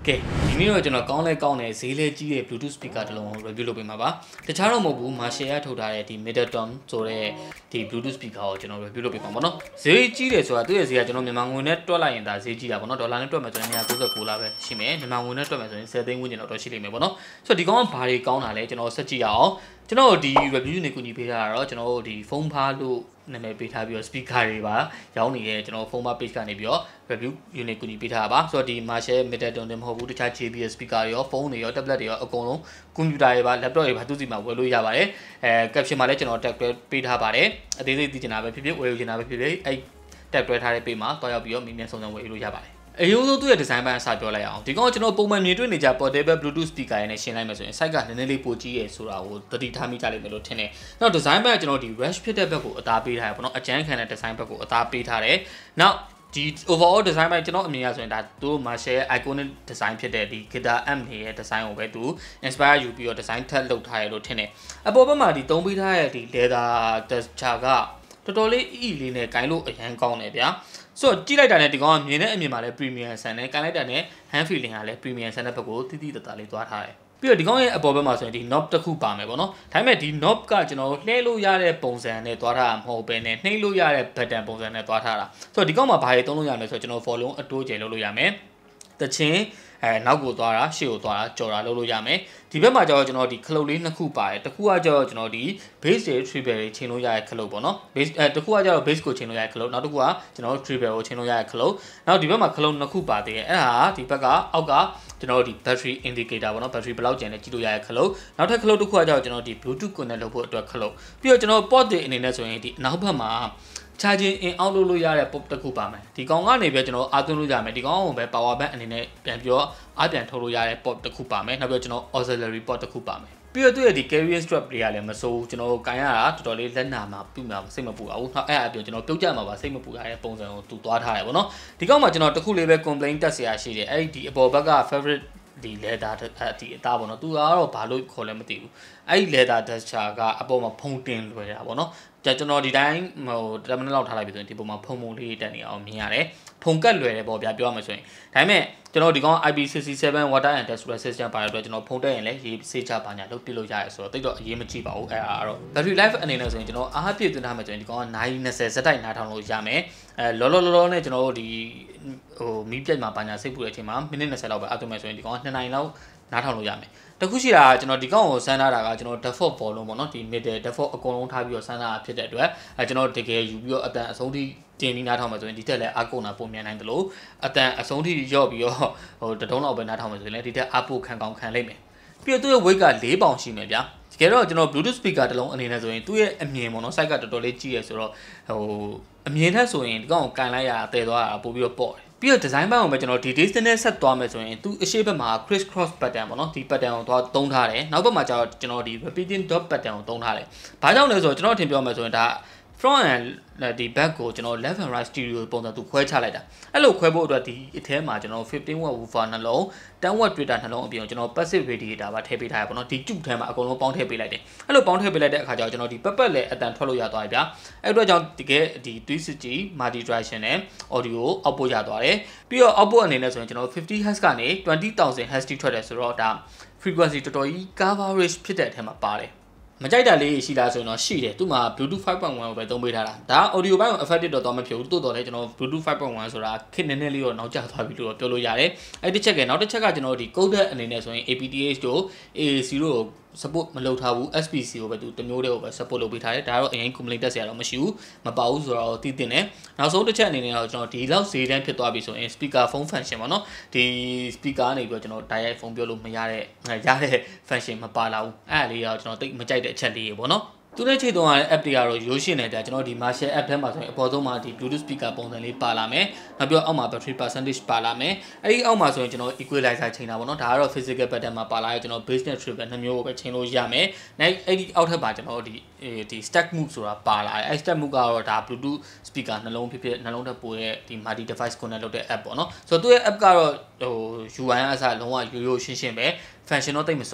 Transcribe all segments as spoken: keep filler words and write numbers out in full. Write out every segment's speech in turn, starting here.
ကဲဒီနေ့တော့ကျွန်တော်ကောင်းလဲကောင်းတယ်ဈေးလဲကြီးတဲ့ Bluetooth speaker တစ်လုံးကို review လုပ်ပေးမှာပါတခြားတော့မဟုတ်ဘူး Marshall ကထုတ်ထားတဲ့ဒီ Middleton ဆိုတဲ့ဒီ Bluetooth speaker ကိုကျွန်တော် review လုပ်ပေးမှာပေါ့နော်ဈေးကြီးတယ်ဆိုတာသူ့ရဲ့ဈေးကကျွန်တော်မြန်မာငွေနဲ့တွက်လိုက်ရင်ဒါဈေးကြီးတာပေါ့နော်ဒေါ်လာနဲ့တွက်မယ်ဆိုရင်one hundred ninety-nineလာပဲရှိမယ်မြန်မာငွေနဲ့တွက်မယ်ဆိုရင်tenသိန်းဝန်းကျင်တော့ရှိလိမ့်မယ်ပေါ့နော်ဆိုတော့ဒီကောင်ကဘာတွေကောင်းတာလဲကျွန်တော်ဆက်ကြည့်ရအောင်ကျွန်တော်ဒီ review နဲ့ကူညီပေးထားတာတော့ကျွန်တော်ဒီ phone ဖားလို့နာမည်ပေးထားပြီးတော့ speaker တွေပါရောင်းနေတဲ့ကျွန်တော် phone ဖား page ကနေပြီးတော့ review unit ကူညီပေးထားတာပါဆိုတော့ဒီ Marshall Middleton တွေမဟုတ်ဘူးတခြား J B S speaker တွေရော phone တွေရော tablet တွေရောအကုန်လုံး computer တွေပါ laptop တွေပါသူစီမှာဝယ်လို့ရပါတယ်အဲ caption မှာလည်းကျွန်တော် tag တွဲပေးထားပါတယ်အသေးစိတ်သိချင်တာပဲဖြစ်ဖြစ်ဝယ်ယူချင်တာပဲဖြစ်ဖြစ်အဲ့ tag တွဲထားတဲ့ page မှာတွားရောက်ပြီးတော့မြင်မြန်စုံစမ်းဝယ်ယူလို့ရပါတယ်အယုံဆုံးသူ့ရဲ့ design ပိုင်းအစားပြောလိုက်အောင်ဒီကောင်ကျွန်တော်ပုံမှန်မြင်တွေ့နေကြ portable bluetooth speaker နဲ့ရှင်းလိုက်မယ်ဆိုရင် site ကနည်းနည်းလေးပိုကြီးရယ်ဆိုတာကိုသတိထားမိကြလိမ့်မယ်လို့ထင်တယ်။နောက် design ပိုင်းကကျွန်တော်ဒီ rush ဖြစ်တဲ့ဘက်ကိုအသားပေးထားရပေါ့နော်အကျန်းခံတဲ့ design ဘက်ကိုအသားပေးထားတယ်။နောက်ဒီ overall design ပိုင်းကျွန်တော်အမြင်ရဆိုရင်ဒါသူ Marshall iconic design ဖြစ်တဲ့ဒီ guitar amp တွေရဲ့ design ကိုပဲသူ inspire ယူပြီးတော့ design ထပ်လုပ်ထားရလို့ထင်တယ်။အပေါ်ဘက်မှာဒီသုံးပေးထားတဲ့ဒီ leather texture ကတော်တော်လေးအီလေးနဲ့ဂိုင်းလို့အရန်ကောင်းတယ်ဗျာဆိုတော့ကြည့်လိုက်တာနဲ့ဒီကောင်ကမြင်တဲ့အမြင်မှာလည်း premium ဆန်တယ်ကန်လိုက်တာနဲ့ hand feeling ကလည်း premium ဆန်တဲ့ဘက်ကိုတိတိတသားလေးသွားထားတယ်ပြီးတော့ဒီကောင်ရဲ့အပေါ်ဘက်မှာဆိုရင်ဒီ knob တစ်ခုပါမယ်ပေါ့နော်ဒါပေမဲ့ဒီ knob ကကျွန်တော်လှည့်လို့ရတဲ့ပုံစံနဲ့သွားထားတာမဟုတ်ဘဲနဲ့နှိပ်လို့ရတဲ့ button ပုံစံနဲ့သွားထားတာဆိုတော့ဒီကောင်မှာဘာတွေသုံးလို့ရမလဲဆိုတော့ကျွန်တော် volume အတိုးကျယ်လုပ်လို့ရမယ်တချင်းအဲနောက်ကိုသွားတာရှေ့ကိုသွားတာကြော်တာလုပ်လို့ရမယ်ဒီဘက်မှာကျတော့ကျွန်တော်ဒီခလုတ်လေးနှစ်ခုပါတယ်တစ်ခုကကျတော့ကျွန်တော်ဒီ base တွေ treble တွေချိန်လို့ရတဲ့ခလုတ်ပေါ့နော် base အဲတစ်ခုကကျတော့ base ကိုချိန်လို့ရတဲ့ခလုတ်နောက်တစ်ခုကကျွန်တော် treble ကိုချိန်လို့ရတဲ့ခလုတ်နောက်ဒီဘက်မှာခလုတ်နှစ်ခုပါသေးတယ်အဲ့ဒါဒီဘက်ကအောက်ကကျွန်တော်ဒီ battery indicator ပေါ့နော် battery ဘယ်လောက်ကျန်လဲကြည့်လို့ရတဲ့ခလုတ်နောက်ထပ်ခလုတ်တစ်ခုကကျတော့ကျွန်တော်ဒီ bluetooth connect လုပ်ဖို့အတွက်ခလုတ်ပြီးတော့ကျွန်တော် port တွေအနေနဲ့ဆိုရင်ဒီနောက်ဘက်မှာcharging in out လုပ်လို့ရတဲ့ port တစ်ခုပါမယ်ဒီကောင်ကနေပြီးကျွန်တော်အားသွင်းလို့ရမယ်ဒီကောင်ကိုပဲ power bank အနေနဲ့ပြန်ပြီးတော့အားပြန်ထုတ်လို့ရတဲ့ port တစ်ခုပါမယ်နောက်ပြီးကျွန်တော် auxiliary port တစ်ခုပါမယ်ပြီးတော့သူ့ရဲ့ဒီ carrier strap တွေကလည်းမစိုးဘူးကျွန်တော်ကန်ရတာတော်တော်လေးလက်နာမှာပြုမှာစိတ်မပူပါဘူးနောက်အဲ့အပြင်ကျွန်တော်ပြုတ်ကြမှာပါစိတ်မပူရတဲ့ပုံစံကိုသူသွားထားတယ်ပေါ့နော်ဒီကောင်မှာကျွန်တော်တစ်ခုလေးပဲ complaint တက်เสียရှိတယ်အဲ့ဒီအပေါ်ဘက်က favorite ဒီ leather ဒီအသားပေါ့နော်သူကတော့ဘာလို့ခေါ်လဲမသိဘူးအဲ့ဒီ leather texture ကအပေါ်မှာဖုံတင်လွယ်တာပေါ့နော်ကျွန်တော်ဒီတိုင်းဟိုten minuteလောက်ထားလိုက်ပြီဆိုရင်ဒီပုံမှာဖုံဖုံလေးတက်နေအောင်မြင်ရတယ်ဖုံကတ်လွယ်တယ်ပေါ့ဗျာပြောရမယ်ဆိုရင်ဒါပေမဲ့ကျွန်တော်ဒီကောင် I P six seven water and dust resistant ပါတဲ့အတွက်ကျွန်တော်ဖုံတက်ရင်လည်းရေးစေးချပါညာလုပ်ပြလို့ရတယ်ဆိုတော့တိတ်တော့အရေးမကြီးပါဘူးအဲ့ဒါကတော့ battery life အနေနဲ့ဆိုရင်ကျွန်တော်အားပြည့်သွင်းထားမယ်ဆိုရင်ဒီကောင်ကninety twentyစက်တိုက်နားထောင်လို့ရမယ်အဲလောလောလောလောနဲ့ကျွန်တော်တို့ဒီဟိုမီးပြတ်မှာပါညာစိတ်ပူတဲ့အချိန်မှာမိနစ်twentyလောက်ပဲအားသွင်းမယ်ဆိုရင်ဒီကောင်ကtwoနိုင်လောက်နားထောင်လို့ရမယ်တခုရှိတာကျွန်တော်ဒီကောင်ကိုစမ်းထားတာကကျွန်တော် default volume ပေါ့နော်ဒီ middle default အကုန်လုံးထားပြီးတော့စမ်းထားတာဖြစ်တဲ့အတွက်အဲကျွန်တော်တကယ်ယူပြီးတော့အတန်အဆုံးထိတင်ပြီးနားထောင်မယ်ဆိုရင်ဒီထက်လည်းအကုန်းတာပုံမြန်နိုင်တယ်လို့အတန်အဆုံးထိရော့ပြီးတော့ဟိုတတုံးလောက်ပဲနားထောင်မယ်ဆိုရင်လည်းဒီထက်အပိုခံကောင်းခံလိမ့်မယ်ပြီးတော့သူ့ရဲ့ weight ကfourပေါင်ရှိမယ်ဗျာတကယ်တော့ကျွန်တော် Bluetooth speaker တစ်လုံးအနေနဲ့ဆိုရင်သူ့ရဲ့အမြင်ပေါ့နော် size ကတော်တော်လေးကြီးရယ်ဆိုတော့ဟိုအမြင်ထက်ဆိုရင်ဒီကောင်ကိုကန်လိုက်ရတာတည်သွားတာပို့ပြီးတော့ပေါ့တယ်ပြီးတော့ design ဘက်ကိုပဲကျွန်တော်ဒီ distance နဲ့ဆက်သွားမယ်ဆိုရင်သူအရှိဘက်မှာ criss cross pattern ပေါ့နော်ဒီ pattern ကိုသွားသုံးထားတယ်နောက်ဘက်မှာကျတော့ကျွန်တော်ဒီ repeating dot pattern ကိုသုံးထားတယ်ဘာကြောင့်လဲဆိုတော့ကျွန်တော်အထင်ပြောမယ်ဆိုရင်ဒါ front and ဒီ back ကိုကျွန်တော် left and right stereo ပုံစံသူခွဲချလိုက်တာအဲ့လိုခွဲဖို့အတွက်ဒီအထဲမှာကျွန်တော်fifteen watt woofer နှလုံးten watt tweeter နှလုံးအပြင်ကျွန်တော် passive radiator ပါထည့်ပေးထားရပါတော့ဒီကျုပ်ထဲမှာအကုန်လုံးပေါင်းထည့်ပေးလိုက်တယ်အဲ့လိုပေါင်းထည့်ပေးလိုက်တဲ့အခါကျတော့ကျွန်တော်ဒီပတ်ပတ်လည်းအတန်ထွက်လို့ရသွားပြီဗျာအဲ့အတွက်ကြောင့်တကယ်ဒီthree sixty multi direction နဲ့ audio output ရသွားတယ်ပြီးတော့ output အနေနဲ့ဆိုရင်ကျွန်တော်fifty hertz ကနေ twenty thousand hertz ထိထွက်တယ်ဆိုတော့ဒါ frequency တော်တော်ကြီး coverage ဖြစ်တဲ့အထဲမှာပါတယ်မကြိုက်တာလေးရှိလားဆိုရင်တော့ရှိတယ်သူ့မှာ Bluetooth five point one ကိုပဲသုံးပေးထားတာဒါ audio ဘိုင်းကို affected တော့တော့မဖြစ်ဘူးတိုးတော်လည်းကျွန်တော် Bluetooth five point one ဆိုတာခက်နည်းနည်းလေးတော့နောက်ကျသွားပြီလို့ပြောလို့ရတယ်အဲ့ဒီချက်ကနောက်တစ်ချက်ကကျွန်တော်ဒီ codec အနေနဲ့ဆိုရင် A P T H တို့ A A C တို့ support မလုပ်ထားဘူး S P C ကိုပဲသူတမျိုးတည်းကိုပဲ support လုပ်ပေးထားတယ်ဒါတော့အရင် complaint တက်စရာတော့မရှိဘူးမပါဘူးဆိုတော့သိတင်တယ်နောက်ဆုံးတစ်ချက်အနေနဲ့တော့ကျွန်တော်ဒီလောက်ဈေးတန်းဖြစ်သွားပြီဆိုရင် speaker phone function ပေါ့နော်ဒီ speaker ကနေပြီးတော့ကျွန်တော် direct phone ပြောလို့မရတဲ့ရတဲ့ function မပါလာဘူးအဲ့ဒါလေးတော့ကျွန်တော်သိမကြိုက်တဲ့အချက်လေးပေါ့နော်သူနဲ့ချိန်တော့ app တွေကတော့ရိုးရှင်းနေတာကျွန်တော်ဒီ Marshall app ထဲမှာဆိုရင်အပေါ်ဆုံးမှာဒီ Bluetooth speaker ပုံစံလေးပါလာမယ်နောက်ပြီးတော့အောက်မှာ battery percentage ပါလာမယ်အဲ့ဒီအောက်မှာဆိုရင်ကျွန်တော် equalizer ချိန်တာပေါ့နော်ဒါကတော့ physical pattern မှာပါလာရဲ့ကျွန်တော် base နဲ့ treble နှစ်မျိုးကိုပဲချိန်လို့ရမယ်နောက်အဲ့ဒီအောက်ထပ်မှာကျွန်တော်ဒီဒီ stack move ဆိုတာပါလာတယ်အဲ့ stack move ကတော့ဒါ Bluetooth speaker နှလုံးဖြစ်ဖြစ်နှလုံးထပ်ပို့ရဲ့ဒီ multi device connect လုပ်တဲ့ app ပေါ့နော်ဆိုတော့သူရဲ့ app ကတော့ဟို U I အစားလုံးဝရိုးရိုးရှင်းရှင်းပဲ function တော့တိတ်မစုံ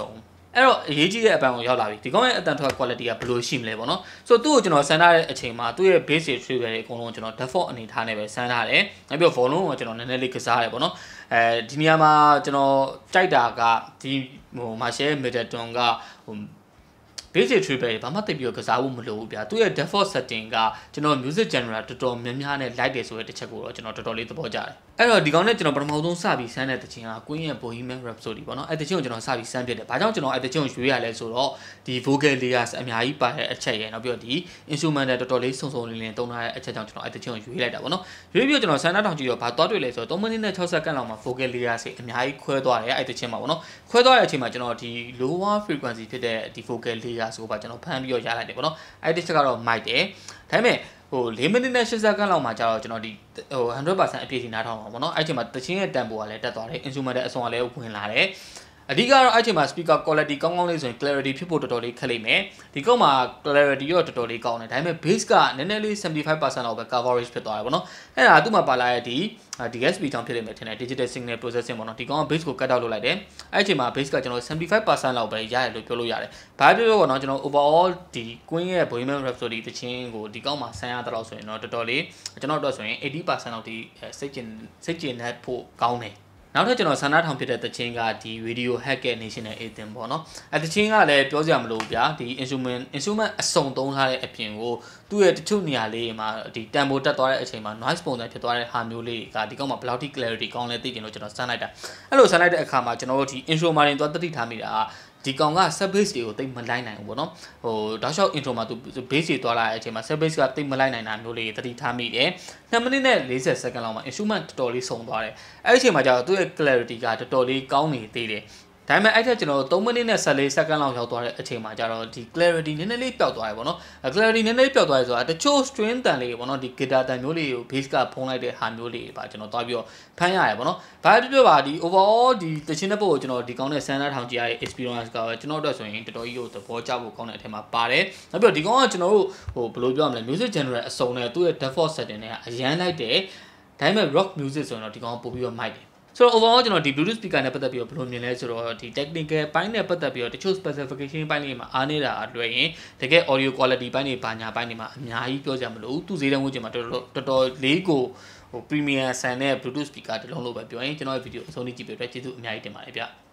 အဲ့တော့အရေးကြီးတဲ့အပန်းကိုရောက်လာပြီဒီကောင်ရဲ့အတန်ထွက် quality ကဘယ်လိုရှိမလဲပေါ့နော်ဆိုတော့သူ့ကိုကျွန်တော်စမ်းထားတဲ့အချိန်မှာသူ့ရဲ့ basic tree တွေအကုန်လုံးကျွန်တော် default အနေထားနဲ့ပဲစမ်းထားတယ်နောက်ပြီးတော့ volume ကိုကျွန်တော်နည်းနည်းလေးကစားရတယ်ပေါ့နော်အဲဒီနေရာမှာကျွန်တော်ကြိုက်တာကဒီဟို Marshall Middleton ကဟို basic tree ပဲဘာမှသိပြီးတော့ကစားဖို့မလိုဘူးဗျာသူ့ရဲ့ default setting ကကျွန်တော် music genre တော်တော်များများနဲ့ like တယ်ဆိုတဲ့တစ်ချက်ကိုတော့ကျွန်တော်တော်တော်လေးသဘောကျတယ်အဲ့တော့ဒီကောင်နဲ့ကျွန်တော်ပထမဆုံးစပြီးစမ်းတဲ့တခြင်းက Queen ရဲ့ Bohemian Rhapsody ပေါ့နော်အဲ့တခြင်းကိုကျွန်တော်စပြီးစမ်းပြတယ်ဘာကြောင့်ကျွန်တော်အဲ့တခြင်းကိုရွေးရလဲဆိုတော့ဒီ vocal layers အများကြီးပါတဲ့အချက်ရယ်နောက်ပြီးတော့ဒီ instrumental တော်တော်လေးစုံစုံလင်းလင်းသုံးထားတဲ့အချက်ကြောင့်ကျွန်တော်အဲ့တခြင်းကိုရွေးလိုက်တာပေါ့နော်ရွေးပြီးတော့ကျွန်တော်စမ်းသားထောင်ကြည့်တော့ဘာသွားတွေ့လဲဆိုတော့3မိနစ်နဲ့6စက္ကန့်လောက်မှာ vocal layers အများကြီးခွဲသွားတယ်အဲ့တခြင်းမှာပေါ့နော်ခွဲသွားတဲ့အချိန်မှာကျွန်တော်ဒီ lower frequency ဖြစ်တဲ့ဒီ vocal layers ကိုပါကျွန်တော်ဖမ်းပြီးတော့ရလိုက်တယ်ပေါ့နော်အဲ့ဒီချက်ကတော့ mic တယ်ဒါပေမဲ့ဟို၄မိနစ်နဲ့၈စက္ကန့်လောက်မှာကျတော့ကျွန်တော်ဒီဟို one hundred percent အပြည့်စီနားထောင်အောင်ပေါ့နော်အဲ့ချိန်မှာတခြင်းရဲ့ tempo ကလည်းတက်သွားတယ် instrumental အဆုံးကလည်းဝင်လာတယ်အဓိကတော့အဲ့ချိန်မှာ speaker quality ကောင်းကောင်းလေးဆိုရင် clarity ဖြစ်ဖို့တော်တော်လေးခက်လိမ့်မယ်ဒီကောက်မှာ clarity ရောတော်တော်လေးကောင်းတယ်ဒါပေမဲ့ bass ကနည်းနည်းလေး seventy-five percent လောက်ပဲ coverage ဖြစ်သွားတယ်ပေါ့နော်အဲ့ဒါသူ့မှာပါလာတဲ့ဒီ D S P ကြောင့်ဖြစ်လိမ့်မယ်ထင်တယ် digital signal processing ပေါ့နော်ဒီကောင်က bass ကို cut out လုပ်လိုက်တယ်အဲ့ချိန်မှာ bass ကကျွန်တော်seventy-five percent လောက်ပဲရတယ်လို့ပြောလို့ရတယ်ဘာပြောပြောပေါ့နော်ကျွန်တော် overall ဒီ Queen ရဲ့ Bohemian Rhapsody တခြင်းကိုဒီကောင်မှာဆန်းရတဲ့လောက်ဆိုရင်တော့တော်တော်လေးကျွန်တော်တို့ဆိုရင်eighty percent လောက်ဒီစိတ်ကျင်စိတ်ကျင်တဲ့ဖို့ကောင်းတယ်နောက်ထပ်ကျွန်တော်ဆန္ဒထောင်ဖြစ်တဲ့တခြင်းကဒီ radio hack ရဲ့ national anthem ပေါ့နော်အဲတခြင်းကလည်းပြောစရာမလိုဘူးဗျာဒီ instrument instrument အစုံသုံးထားတဲ့အပြင်ကိုသူ့ရဲ့တချို့နေရာလေးမှာဒီ tempo တက်သွားတဲ့အချိန်မှာ noise ပုံစံဖြစ်သွားတဲ့ဟာမျိုးလေးကဒီကောင်မှာဘယ်လောက်ထိ clarity ကောင်းလဲသိကျင်လို့ကျွန်တော်စမ်းလိုက်တာအဲ့လိုစမ်းလိုက်တဲ့အခါမှာကျွန်တော်တို့ဒီ intro မှာတင်သွားတတိထားမိတာဒီကောင်က sub bass တွေကိုတိတ်မလိုက်နိုင်ဘူးပေါ့နော်ဟိုတောက်လျှောက် intro မှာသူ bass တွေသွားလာတဲ့အချိန်မှာ sub bass ကတိတ်မလိုက်နိုင်တာမျိုးလေးတတိထားမိတယ်twoမိနစ်နဲ့fortyစက္ကန့်လောက်မှာ instrument တော်တော်လေးစုံသွားတယ်အဲ့ဒီအချိန်မှာကျတော့သူ့ရဲ့ clarity ကတော်တော်လေးကောင်းနေသေးတယ်ဒါပေမဲ့အဲ့ထက်ကျွန်တော်threeမိနစ်နဲ့fourteenစက္ကန့်လောက်ရောက်သွားတဲ့အချိန်မှာကျတော့ဒီ clarity နည်းနည်းလေးပျောက်သွားတယ်ပေါ့နော် clarity နည်းနည်းလေးပျောက်သွားတယ်ဆိုတာတချို့ string တန်လေးပေါ့နော်ဒီ guitar တန်မျိုးလေးကို bass ကဖုံးလိုက်တဲ့ဟာမျိုးလေးပါကျွန်တော်သွားပြီးတော့ဖမ်းရတယ်ပေါ့နော်ဘာဖြစ်ဖြစ်ပါဒီ overall ဒီတခြင်းတဲ့ပုံကိုကျွန်တော်ဒီကောင်းတဲ့ဆန်းသားထောင်ကြည့်ရတဲ့ experience ကကျွန်တော်တို့ဆိုရင်တော်တော်ကြီးကိုသဘောကျဖို့ကောင်းတဲ့အထက်မှာပါတယ်နောက်ပြီးတော့ဒီကောင်ကကျွန်တော်တို့ဟိုဘယ်လိုပြောရမလဲ music genre အစုံနဲ့သူ့ရဲ့ default setting နဲ့အရန်လိုက်တယ်ဒါပေမဲ့ rock music ဆိုရင်တော့ဒီကောင်ကပို့ပြီးတော့မိုက်တယ်ဆိုတော့ overall ကျွန်တော်ဒီ Bluetooth speaker နဲ့ပတ်သက်ပြီးတော့ဘယ်လိုမြင်လဲဆိုတော့ဒီ technical ဘိုင်းနဲ့ပတ်သက်ပြီးတော့တချို့ specification ဘိုင်းတွေမှာအားနေတာအတွေ့ရင်တကယ် audio quality ဘိုင်းတွေဘာညာဘိုင်းတွေမှာအများကြီးပြောကြမလို့သူဈေးတန်းဝန်းကျင်မှာတော်တော်တော်တော်လေးကိုဟို premium ဆန်တဲ့ Bluetooth speaker တစ်လုံးလို့ပဲပြောရင်ကျွန်တော်ရဲ့ video အဆုံးထိကြည့်ပြအတွက်ကျေးဇူးအများကြီးတင်ပါတယ်ဗျ